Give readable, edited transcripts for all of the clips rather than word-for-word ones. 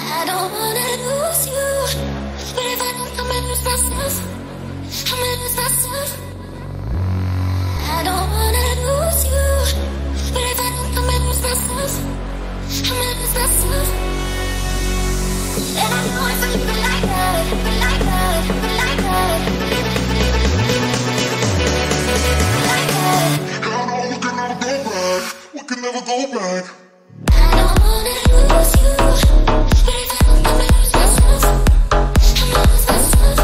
I don't wanna lose you, but if I don't, I'ma lose myself. I'ma lose myself. I don't wanna lose you, but if I don't, I'ma lose myself. I'ma lose myself. And I know if I leave it like that, but like that, but like that, like that. I know we can never go back. We can never go back. I don't wanna lose you, but if I don't, I'ma lose myself. I'ma lose myself.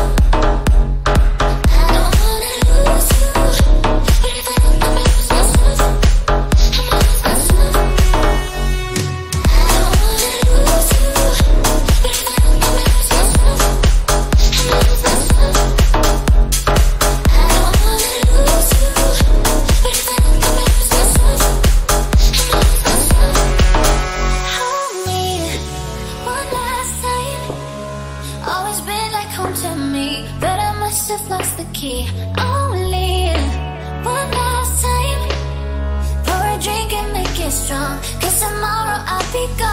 I don't wanna lose you, but if I don't, I'ma lose myself. I'ma lose myself. I don't wanna lose you, but if I don't, I'ma lose myself. I'ma lose myself. I don't wanna lose you, but if I don't, I'ma lose myself. I'ma lose myself. Hold me one last time. Always been like home to me, but I must have lost the key. Only one last time. Pour a drink and make it strong, 'cause tomorrow I'll be gone.